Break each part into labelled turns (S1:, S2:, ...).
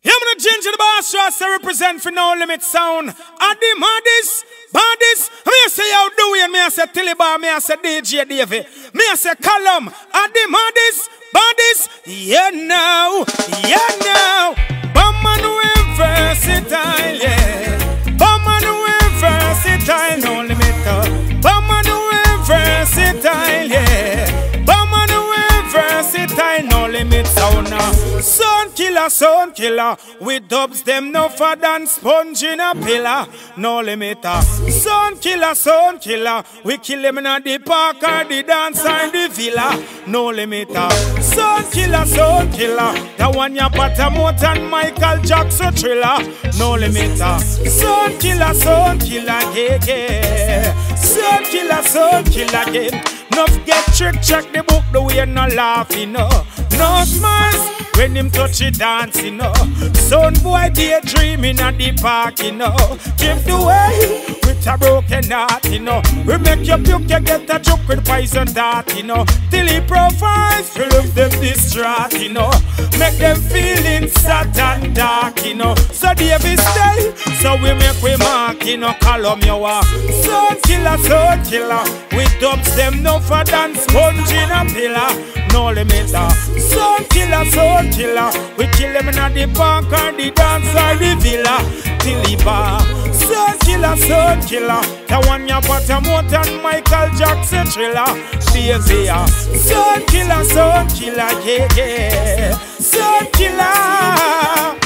S1: Yeah, I'm gonna change the boss just to represent for No Limit Sound. At the maddest, baddest. Me say how do it, me I say Tilibar, me I say DJ Davy, me I say Column. At the maddest, baddest. Yeah now, Bumman we versatile, yeah. Bumman we versatile, No Limit. Bumman we versatile, yeah. Bumman we versatile, No Limit Sound now. Sound killer, we dubs them no for than sponge in a pillar, No Limiter. Sound killer, we kill them in the park or the dance or the villa, No Limiter. Sound killer, the one ya Patamot and Michael Jackson thriller, No Limiter. Sound killer, yeah. Sound killer, yeah. No forget trick, check the book, the way no laughing, no smiles. When him touch it dancing, Son boy daydreaming at the park, Give the way with a broken heart, We make you puke, you get a joke with poison dart, Till he provides, fill up them distraught, Make them feeling sad and dark, So Davy stay, so we make we mark, Column you are. Sound killer, we dubs them no for than sponge in a pillar, No Limiter. Sound killer, we kill them in the park or the dance or the villa, Tilibar. Sound killer, the one ya Patamot and Michael Jackson thriller, Davy. Sound killer, yeah. Sound killer,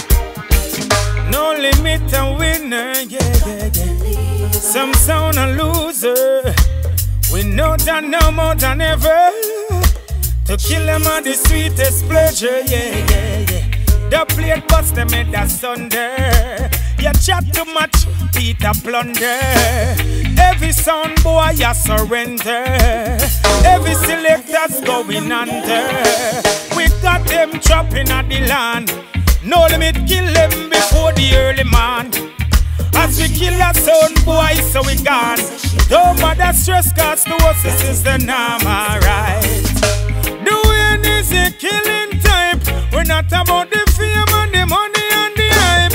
S1: No Limit a winner, yeah. Some sound a loser. We know that no more than ever. To kill them are the sweetest pleasure, yeah. The plate bust them in the sunder. You chat too much, Peter plunder. Every sound boy you surrender. Every selector's going under. We got them trapping at the land. No Limit kill them before the early man. As we kill a sound boy, so we gone. Don't bother stress, cause to us this is the norm, alright. The win is a killing type. We're not about the fame and the money and the hype.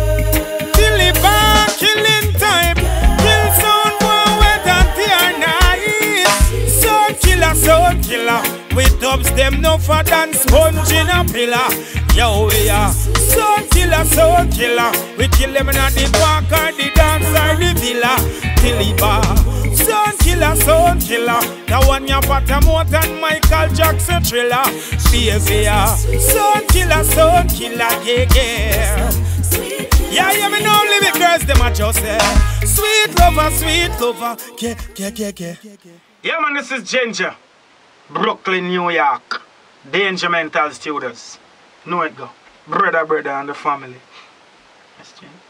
S1: Tilibar killing type. Kill sound boy wet and tear nice. Sound killer, we dubs them no for than sponge in a pillar. Yo, we are sound killer, we kill them in the park or the dance or the villa, Tilibar. Sound killer, the one ya Patamot and Michael Jackson thriller, Davy. Sound killer, yeah. Yeah, me No Limit girls, them a just sweet lover, yeah. Yeah, man, this is Ginger, Brooklyn, New York, Danger Mental Studios. Know it go. Brother and the family.